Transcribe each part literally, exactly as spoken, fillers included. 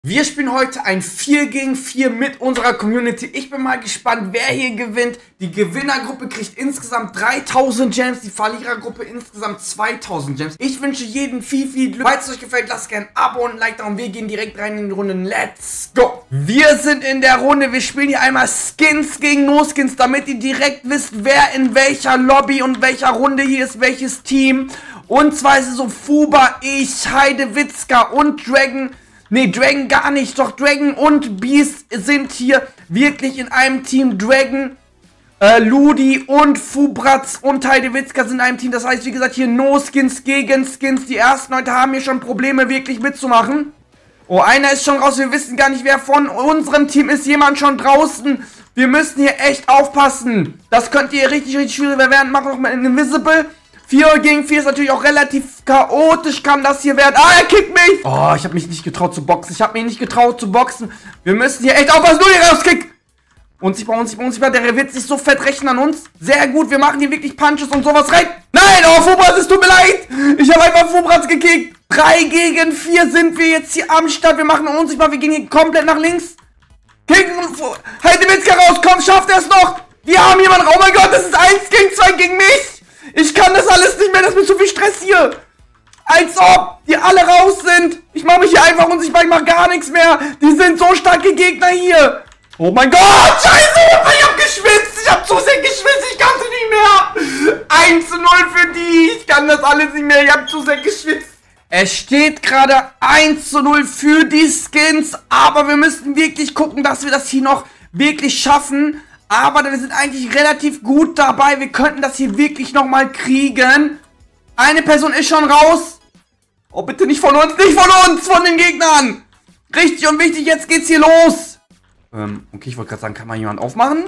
Wir spielen heute ein vier gegen vier mit unserer Community. Ich bin mal gespannt, wer hier gewinnt. Die Gewinnergruppe kriegt insgesamt dreitausend Gems, die Verlierergruppe insgesamt zweitausend Gems. Ich wünsche jedem viel, viel Glück. Falls es euch gefällt, lasst gerne ein Abo und ein Like da und wir gehen direkt rein in die Runde. Let's go! Wir sind in der Runde. Wir spielen hier einmal Skins gegen No-Skins, damit ihr direkt wisst, wer in welcher Lobby und welcher Runde hier ist, welches Team. Und zwar ist es so Fuba, ich, Heidewitzka und Dragon. Nee, Dragon gar nicht, doch Dragon und Beast sind hier wirklich in einem Team. Dragon, äh, Ludi und Fubratz und Heidewitzka sind in einem Team. Das heißt, wie gesagt, hier No-Skins gegen Skins. Die ersten Leute haben hier schon Probleme, wirklich mitzumachen. Oh, einer ist schon raus. Wir wissen gar nicht, wer von unserem Team ist. Jemand schon draußen. Wir müssen hier echt aufpassen. Das könnte hier richtig, richtig schwierig werden. Machen wir noch mal Invisible. vier gegen vier ist natürlich auch relativ chaotisch, kann das hier werden. Ah, er kickt mich! Oh, ich habe mich nicht getraut zu boxen. Ich habe mich nicht getraut zu boxen. Wir müssen hier echt aufpassen. Nur hier rauskick! Unsichtbar, unsichtbar, unsichtbar. Der wird sich so fett rächen an uns. Sehr gut, wir machen hier wirklich Punches und sowas rein. Nein, oh, Fubratz, es tut mir leid. Ich habe einfach Fubratz gekickt. drei gegen vier sind wir jetzt hier am Start. Wir machen unsichtbar. Wir gehen hier komplett nach links. Kicken. Heidewitzka raus. Komm, schafft er es noch. Wir haben jemanden. Oh mein Gott, das ist eins gegen zwei gegen mich. Ich kann das alles nicht mehr, das ist mir zu viel Stress hier. Als ob die alle raus sind. Ich mache mich hier einfach unsichtbar, ich mache gar nichts mehr. Die sind so starke Gegner hier. Oh mein Gott, scheiße, ich hab geschwitzt. Ich hab zu sehr geschwitzt, ich kann es nicht mehr. eins zu null für die, ich kann das alles nicht mehr, ich hab zu sehr geschwitzt. Es steht gerade eins zu null für die Skins. Aber wir müssen wirklich gucken, dass wir das hier noch wirklich schaffen. Aber wir sind eigentlich relativ gut dabei. Wir könnten das hier wirklich nochmal kriegen. Eine Person ist schon raus. Oh, bitte nicht von uns. Nicht von uns, von den Gegnern. Richtig und wichtig, jetzt geht's hier los. Ähm, okay, ich wollte gerade sagen, kann mal jemand aufmachen?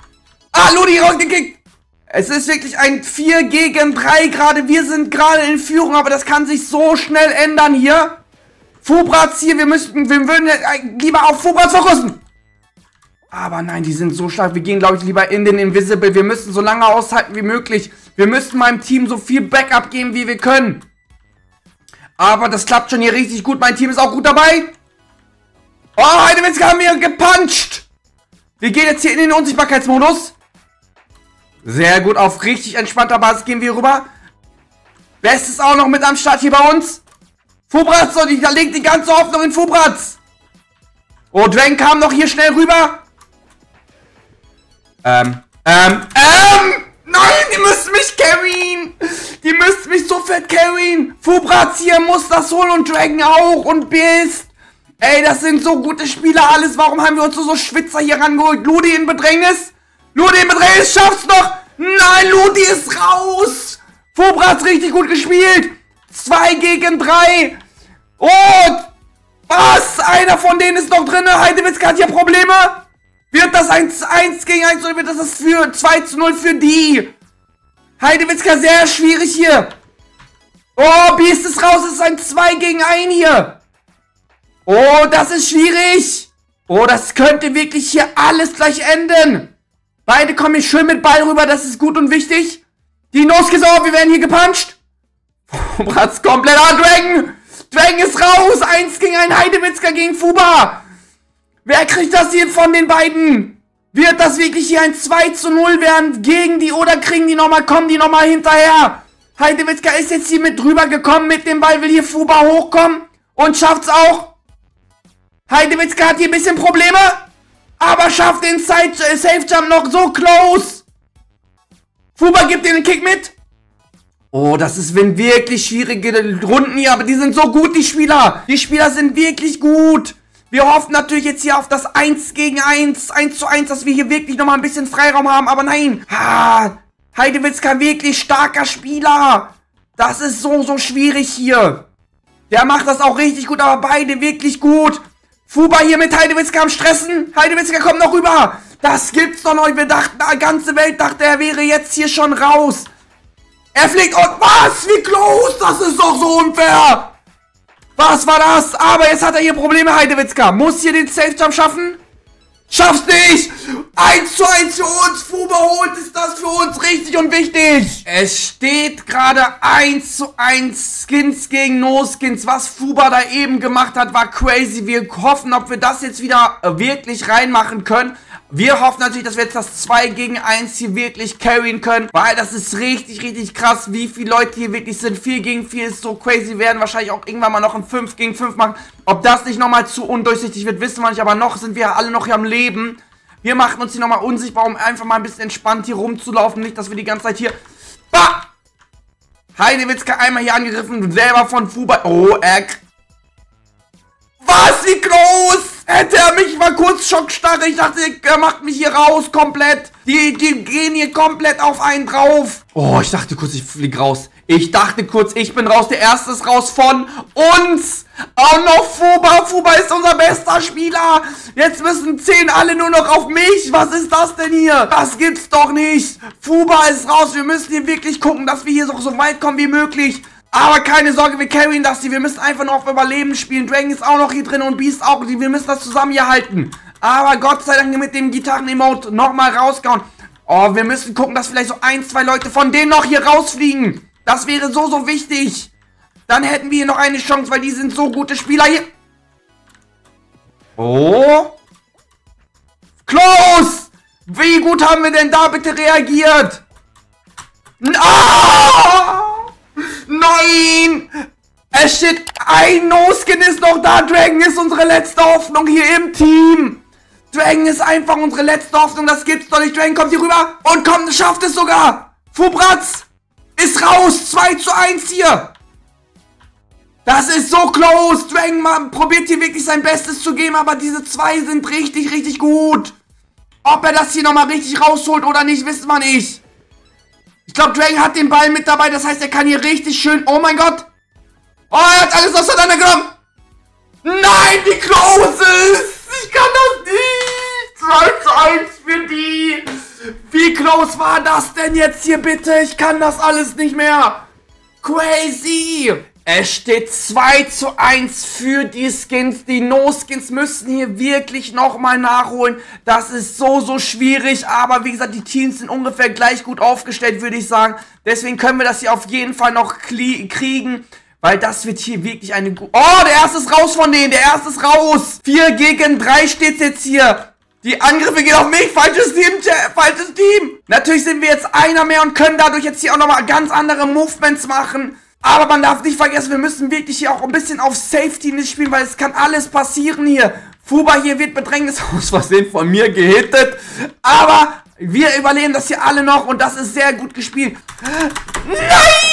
Ah, Ludi rausgekickt. Es ist wirklich ein vier gegen drei gerade. Wir sind gerade in Führung, aber das kann sich so schnell ändern hier. Fubratz hier, wir müssten, wir würden lieber auf Fubratz fokussen. Aber nein, die sind so stark. Wir gehen, glaube ich, lieber in den Invisible. Wir müssen so lange aushalten wie möglich. Wir müssen meinem Team so viel Backup geben, wie wir können. Aber das klappt schon hier richtig gut. Mein Team ist auch gut dabei. Oh, Heidewitzka haben wir gepuncht. Wir gehen jetzt hier in den Unsichtbarkeitsmodus. Sehr gut, auf richtig entspannter Basis gehen wir rüber. Best ist auch noch mit am Start hier bei uns. Fubratz, und ich lege die ganze Hoffnung in Fubratz. Oh, Dragon kam noch hier schnell rüber. Ähm, ähm, ähm, nein, die müssen mich carryen. Die müssen mich so fett carryen. Fubratz hier muss das holen und Dragon auch und Beast. Ey, das sind so gute Spieler alles. Warum haben wir uns so, so Schwitzer hier rangeholt? Ludi in Bedrängnis. Ludi in Bedrängnis, schaff's noch. Nein, Ludi ist raus. Fubratz richtig gut gespielt. zwei gegen drei. Und was? Einer von denen ist noch drin. Heidewitzka hat hier Probleme. Wird das eins gegen eins oder wird das, das für zwei zu null für die? Heidewitzka sehr schwierig hier. Oh, Beast ist raus. Es ist ein zwei gegen eins hier. Oh, das ist schwierig. Oh, das könnte wirklich hier alles gleich enden. Beide kommen hier schön mit Ball rüber. Das ist gut und wichtig. Die No-Skins auch. Wir werden hier gepuncht. Fubratz komplett an. Dragon. Dragon ist raus. eins gegen eins. Heidewitzka gegen Fuba. Wer kriegt das hier von den beiden? Wird das wirklich hier ein zwei zu null werden gegen die oder kriegen die nochmal, kommen die nochmal hinterher? Heidewitzka ist jetzt hier mit drüber gekommen mit dem Ball, will hier Fuba hochkommen und schafft's auch. Heidewitzka hat hier ein bisschen Probleme, aber schafft den Safe Jump noch so close. Fuba gibt den Kick mit. Oh, das ist wirklich schwierige Runden hier, aber die sind so gut, die Spieler. Die Spieler sind wirklich gut. Wir hoffen natürlich jetzt hier auf das eins gegen eins, eins zu eins, dass wir hier wirklich nochmal ein bisschen Freiraum haben, aber nein. Ah, Heidewitzka wirklich starker Spieler. Das ist so, so schwierig hier. Der macht das auch richtig gut, aber beide wirklich gut. Fuba hier mit Heidewitzka am Stressen. Heidewitzka kommt noch rüber. Das gibt's doch noch. Wir dachten, die ganze Welt dachte, er wäre jetzt hier schon raus. Er fliegt und was? Wie close? Das ist doch so unfair. Was war das? Aber jetzt hat er hier Probleme, Heidewitzka. Muss hier den Safe Jump schaffen. Schaff's nicht! eins zu eins für uns! Fuba holt, ist das für uns richtig und wichtig! Es steht gerade eins zu eins Skins gegen No-Skins. Was Fuba da eben gemacht hat, war crazy. Wir hoffen, ob wir das jetzt wieder äh, wirklich reinmachen können. Wir hoffen natürlich, dass wir jetzt das zwei gegen eins hier wirklich carryen können, weil das ist richtig, richtig krass, wie viele Leute hier wirklich sind. vier gegen vier ist so crazy. Wir werden wahrscheinlich auch irgendwann mal noch ein fünf gegen fünf machen. Ob das nicht nochmal zu undurchsichtig wird, wissen wir nicht, aber noch sind wir alle noch hier am Leben. Wir machen uns hier nochmal unsichtbar, um einfach mal ein bisschen entspannt hier rumzulaufen. Nicht, dass wir die ganze Zeit hier... Bah! Heidewitzka einmal hier angegriffen, selber von Fuba... Oh, Eck. Was? Wie close? Hätte er mich mal kurz schockstarre. Ich dachte, er macht mich hier raus komplett. Die, die gehen hier komplett auf einen drauf. Oh, ich dachte kurz, ich fliege raus. Ich dachte kurz, ich bin raus. Der erste ist raus von uns. Auch noch Fuba. Fuba ist unser bester Spieler. Jetzt müssen zehn alle nur noch auf mich. Was ist das denn hier? Das gibt's doch nicht. Fuba ist raus. Wir müssen hier wirklich gucken, dass wir hier so, so weit kommen wie möglich. Aber keine Sorge, wir carryen das hier. Wir müssen einfach nur auf Überleben spielen. Dragon ist auch noch hier drin und Beast auch. Wir müssen das zusammen hier halten. Aber Gott sei Dank mit dem Gitarren-Emote nochmal rausgehauen. Oh, wir müssen gucken, dass vielleicht so ein, zwei Leute von denen noch hier rausfliegen. Das wäre so, so wichtig. Dann hätten wir hier noch eine Chance, weil die sind so gute Spieler hier. Oh. Close. Wie gut haben wir denn da bitte reagiert? Ah! Nein! Es steht, ein No-Skin ist noch da. Dragon ist unsere letzte Hoffnung hier im Team. Dragon ist einfach unsere letzte Hoffnung. Das gibt's doch nicht. Dragon kommt hier rüber und kommt, schafft es sogar. Fubratz ist raus. zwei zu eins hier. Das ist so close. Dragon man, probiert hier wirklich sein Bestes zu geben, aber diese zwei sind richtig, richtig gut. Ob er das hier nochmal richtig rausholt oder nicht, wissen wir nicht. Ich glaube, Dragon hat den Ball mit dabei. Das heißt, er kann hier richtig schön... Oh mein Gott. Oh, er hat alles auseinandergenommen. Nein, wie close ist. Ich kann das nicht. zwei zu eins für die. Wie close war das denn jetzt hier bitte? Ich kann das alles nicht mehr. Crazy. Es steht zwei zu eins für die Skins. Die No-Skins müssen hier wirklich nochmal nachholen. Das ist so, so schwierig. Aber wie gesagt, die Teams sind ungefähr gleich gut aufgestellt, würde ich sagen. Deswegen können wir das hier auf jeden Fall noch kriegen. Weil das wird hier wirklich eine gute... Oh, der erste ist raus von denen. Der erste ist raus. vier gegen drei steht jetzt hier. Die Angriffe gehen auf mich. Falsches Team, falsches Team. Natürlich sind wir jetzt einer mehr und können dadurch jetzt hier auch nochmal ganz andere Movements machen. Aber man darf nicht vergessen, wir müssen wirklich hier auch ein bisschen auf Safety nicht spielen, weil es kann alles passieren hier. Fuba hier wird Bedrängnis aus Versehen von mir gehittet. Aber wir überleben das hier alle noch und das ist sehr gut gespielt. Nein!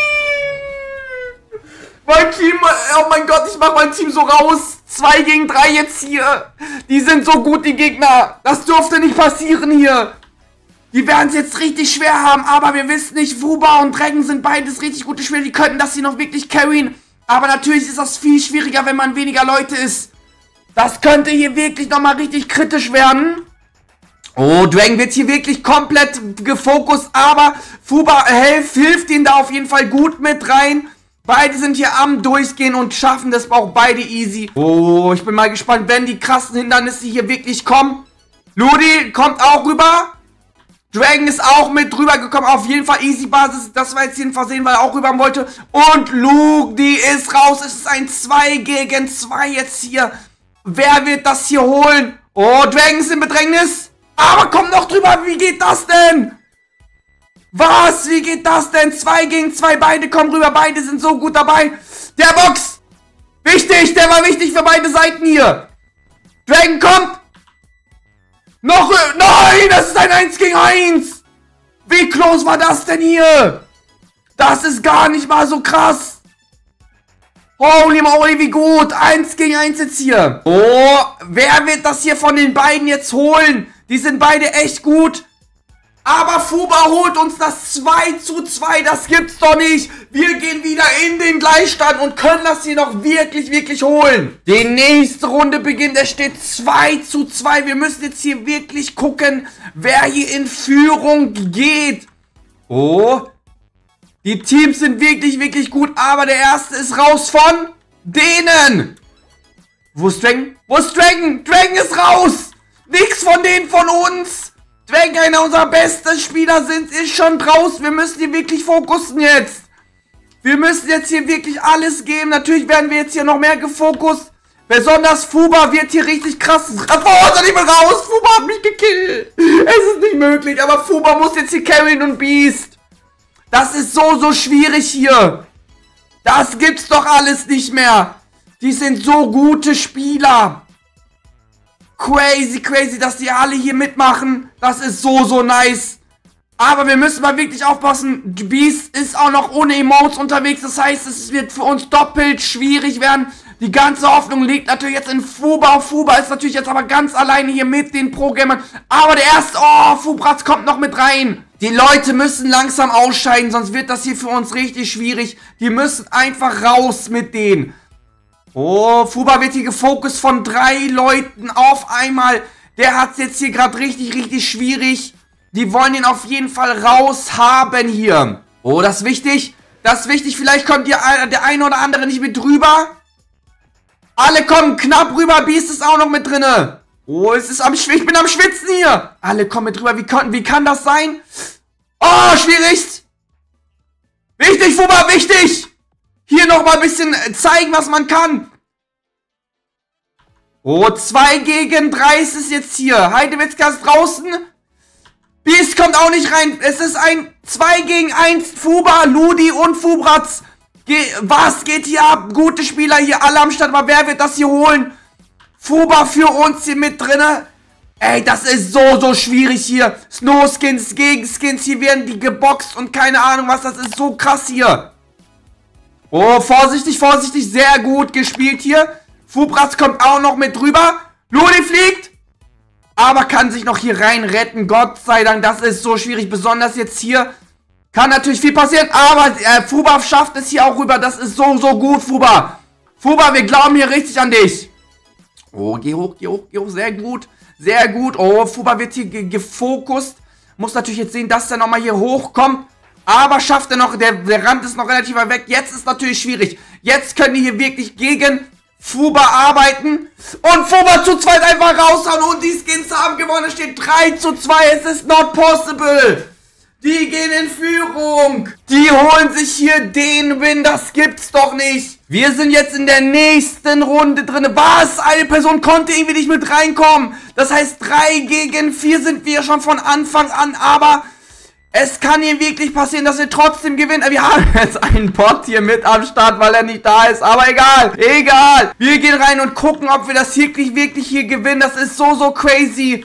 Mein Team, oh mein Gott, ich mach mein Team so raus. zwei gegen drei jetzt hier. Die sind so gut, die Gegner. Das durfte nicht passieren hier. Die werden es jetzt richtig schwer haben, aber wir wissen nicht, Fuba und Dragon sind beides richtig gute Spieler. Die könnten das hier noch wirklich carryen. Aber natürlich ist das viel schwieriger, wenn man weniger Leute ist. Das könnte hier wirklich nochmal richtig kritisch werden. Oh, Dragon wird hier wirklich komplett gefokust, aber Fuba hilft, hilft ihnen da auf jeden Fall gut mit rein. Beide sind hier am Durchgehen und schaffen das auch beide easy. Oh, ich bin mal gespannt, wenn die krassen Hindernisse hier wirklich kommen. Ludi kommt auch rüber. Dragon ist auch mit drüber gekommen. Auf jeden Fall easy Basis. Das war jetzt hier ein Versehen, weil er auch rüber wollte. Und Luke, die ist raus. Es ist ein zwei gegen zwei jetzt hier. Wer wird das hier holen? Oh, Dragon ist in Bedrängnis. Aber komm noch drüber. Wie geht das denn? Was? Wie geht das denn? zwei gegen zwei. Beide kommen rüber. Beide sind so gut dabei. Der Box. Wichtig. Der war wichtig für beide Seiten hier. Dragon kommt. Noch, nein, das ist ein eins gegen eins. Wie close war das denn hier? Das ist gar nicht mal so krass. Holy moly, wie gut. eins gegen eins jetzt hier. Oh, wer wird das hier von den beiden jetzt holen? Die sind beide echt gut. Aber Fuba holt uns das zwei zu zwei. Das gibt's doch nicht. Wir gehen wieder in den Gleichstand und können das hier noch wirklich, wirklich holen. Die nächste Runde beginnt. Es steht zwei zu zwei. Wir müssen jetzt hier wirklich gucken, wer hier in Führung geht. Oh. Die Teams sind wirklich, wirklich gut. Aber der erste ist raus von denen. Wo ist Dragon? Wo ist Dragon? Dragon ist raus. Nichts von denen von uns. Wenn einer unserer besten Spieler sind, ist schon draußen. Wir müssen hier wirklich fokussen jetzt. Wir müssen jetzt hier wirklich alles geben. Natürlich werden wir jetzt hier noch mehr gefokust. Besonders Fuba wird hier richtig krass. Oh, soll ich mal raus? Fuba hat mich gekillt. Es ist nicht möglich, aber Fuba muss jetzt hier carryen und Beast. Das ist so, so schwierig hier. Das gibt's doch alles nicht mehr. Die sind so gute Spieler. Crazy, crazy, dass die alle hier mitmachen. Das ist so, so nice. Aber wir müssen mal wirklich aufpassen. Beast ist auch noch ohne Emotes unterwegs. Das heißt, es wird für uns doppelt schwierig werden. Die ganze Hoffnung liegt natürlich jetzt in Fuba. Fuba ist natürlich jetzt aber ganz alleine hier mit den Pro-Gamern. Aber der erste, oh, Fubratz kommt noch mit rein. Die Leute müssen langsam ausscheiden, sonst wird das hier für uns richtig schwierig. Die müssen einfach raus mit denen. Oh, Fuba wird hier gefokust von drei Leuten auf einmal. Der hat es jetzt hier gerade richtig, richtig schwierig. Die wollen ihn auf jeden Fall raus haben hier. Oh, das ist wichtig. Das ist wichtig. Vielleicht kommt hier der eine oder andere nicht mit rüber. Alle kommen knapp rüber. Beast ist auch noch mit drinne. Oh, es ist am Schw ich bin am Schwitzen hier. Alle kommen mit rüber. Wie kann, wie kann das sein? Oh, schwierig. Wichtig, Fuba, wichtig. Hier nochmal ein bisschen zeigen, was man kann. Oh, zwei gegen drei ist es jetzt hier. Heidewitzka ist draußen. Beast kommt auch nicht rein. Es ist ein zwei gegen eins. Fuba, Ludi und Fubratz. Ge was geht hier ab? Gute Spieler hier alle am Start. Aber wer wird das hier holen? Fuba für uns hier mit drinne. Ey, das ist so, so schwierig hier. Snowskins gegen Skins. Hier werden die geboxt und keine Ahnung was. Das ist so krass hier. Oh, vorsichtig, vorsichtig. Sehr gut gespielt hier. Fubratz kommt auch noch mit drüber. Ludi fliegt. Aber kann sich noch hier rein retten. Gott sei Dank, das ist so schwierig. Besonders jetzt hier. Kann natürlich viel passieren. Aber äh, Fuba schafft es hier auch rüber. Das ist so, so gut, Fuba. Fuba, wir glauben hier richtig an dich. Oh, geh hoch, geh hoch, geh hoch. Sehr gut. Sehr gut. Oh, Fuba wird hier ge gefokust. Muss natürlich jetzt sehen, dass er nochmal hier hochkommt. Aber schafft er noch. Der, der Rand ist noch relativ weit weg. Jetzt ist natürlich schwierig. Jetzt können die hier wirklich gegen Fuba arbeiten. Und Fuba zu zweit einfach raushauen. Und die Skins haben gewonnen. Es steht drei zu zwei. Es ist not possible. Die gehen in Führung. Die holen sich hier den Win. Das gibt's doch nicht. Wir sind jetzt in der nächsten Runde drin. Was? Eine Person konnte irgendwie nicht mit reinkommen. Das heißt, drei gegen vier sind wir schon von Anfang an. Aber es kann hier wirklich passieren, dass wir trotzdem gewinnen. Wir haben jetzt einen Bot hier mit am Start, weil er nicht da ist. Aber egal, egal. Wir gehen rein und gucken, ob wir das wirklich, wirklich hier gewinnen. Das ist so, so crazy.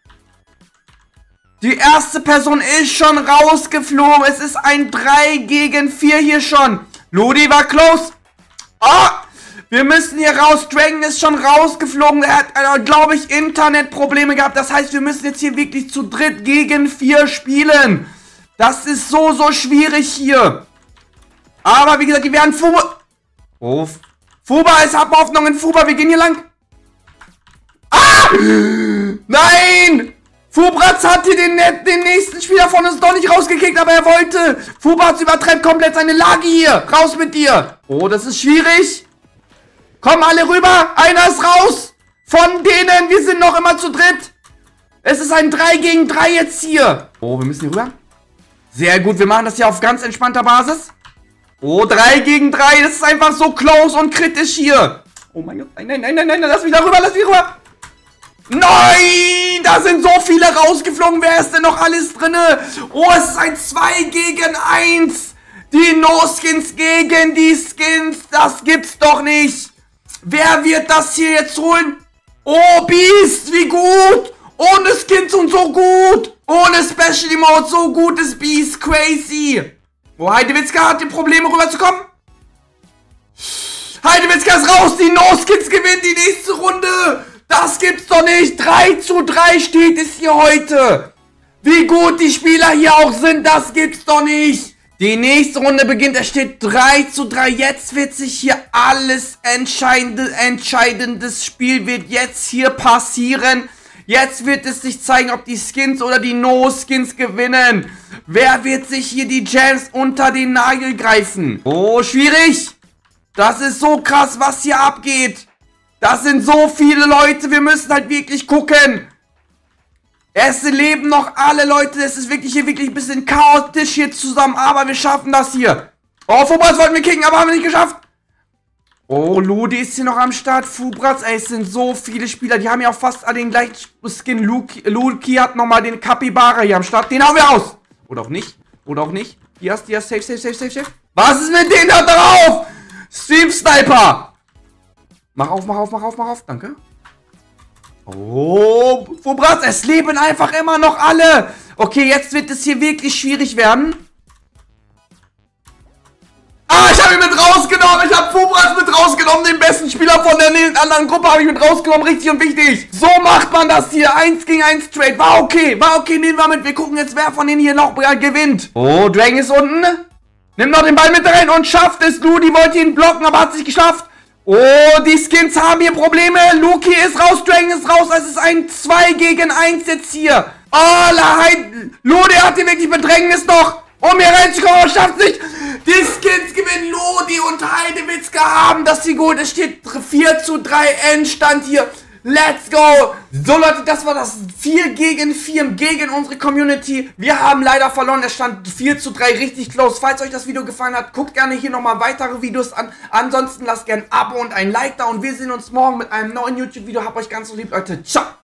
Die erste Person ist schon rausgeflogen. Es ist ein drei gegen vier hier schon. Ludi war close. Oh, wir müssen hier raus. Dragon ist schon rausgeflogen. Er hat, äh, glaube ich, Internetprobleme gehabt. Das heißt, wir müssen jetzt hier wirklich zu dritt gegen vier spielen. Das ist so, so schwierig hier. Aber wie gesagt, die werden Fuba... Oh, Fuba ist Abhoffnung in Fuba. Wir gehen hier lang. Ah! Nein! Fubratz hat hier den, den nächsten Spieler von uns doch nicht rausgekickt, aber er wollte. Fubratz übertreibt komplett seine Lage hier. Raus mit dir. Oh, das ist schwierig. Kommen alle rüber. Einer ist raus. Von denen, wir sind noch immer zu dritt. Es ist ein drei gegen drei jetzt hier. Oh, wir müssen hier rüber. Sehr gut, wir machen das hier auf ganz entspannter Basis. Oh, drei gegen drei. Das ist einfach so close und kritisch hier. Oh mein Gott. Nein, nein, nein, nein, nein. Lass mich da rüber, lass mich rüber. Nein! Da sind so viele rausgeflogen. Wer ist denn noch alles drinne? Oh, es ist ein zwei gegen eins. Die No-Skins gegen die Skins. Das gibt's doch nicht. Wer wird das hier jetzt holen? Oh, Beast, wie gut. Ohne Skins und so gut. Ohne Special Emote, so gut ist Beast. Crazy. Oh, Heidewitzka hat die Probleme rüberzukommen. Heidewitzka ist raus. Die No-Skins gewinnen die nächste Runde. Das gibt's doch nicht. drei zu drei steht es hier heute. Wie gut die Spieler hier auch sind, das gibt's doch nicht. Die nächste Runde beginnt. Es steht drei zu drei. Jetzt wird sich hier alles entscheidende, entscheidendes Spiel wird jetzt hier passieren. Jetzt wird es sich zeigen, ob die Skins oder die No-Skins gewinnen. Wer wird sich hier die Gems unter den Nagel greifen? Oh, schwierig. Das ist so krass, was hier abgeht. Das sind so viele Leute, wir müssen halt wirklich gucken. Es leben noch alle, Leute. Es ist wirklich hier wirklich ein bisschen chaotisch hier zusammen. Aber wir schaffen das hier. Oh, Fubratz wollten wir kicken, aber haben wir nicht geschafft. Oh, Ludi ist hier noch am Start. Fubratz, ey, es sind so viele Spieler. Die haben ja auch fast alle den gleichen Skin. Luki, Luki hat nochmal den Capybara hier am Start. Den hauen wir aus. Oder auch nicht. Oder auch nicht. Dias, Dias, safe, safe, safe, safe, safe. Was ist mit denen da drauf? Stream Sniper. Mach auf, mach auf, mach auf, mach auf. Danke. Oh, Fubratz, es leben einfach immer noch alle. Okay, jetzt wird es hier wirklich schwierig werden. Ah, ich habe ihn mit rausgenommen. Ich habe Fubratz mit rausgenommen. Den besten Spieler von der anderen Gruppe habe ich mit rausgenommen. Richtig und wichtig. So macht man das hier. Eins gegen eins Trade. War okay. War okay. Nehmen wir mit. Wir gucken jetzt, wer von denen hier noch gewinnt. Oh, Dragon ist unten. Nimm noch den Ball mit rein und schafft es. Ludi wollte ihn blocken, aber hat es nicht geschafft. Oh, die Skins haben hier Probleme. Luki ist raus, Dragon ist raus. Es ist ein zwei gegen eins jetzt hier. Oh, Leid. Ludi hat hier wirklich Bedrängnis noch. Um hier reinzukommen, aber schafft es nicht. Die Skins gewinnen. Ludi und Heidewitzka haben das hier gut. Es steht vier zu drei Endstand hier. Let's go! So Leute, das war das vier gegen vier gegen unsere Community. Wir haben leider verloren, es stand vier zu drei richtig close. Falls euch das Video gefallen hat, guckt gerne hier nochmal weitere Videos an. Ansonsten lasst gerne ein Abo und ein Like da und wir sehen uns morgen mit einem neuen YouTube-Video. Habt euch ganz so lieb, Leute. Ciao!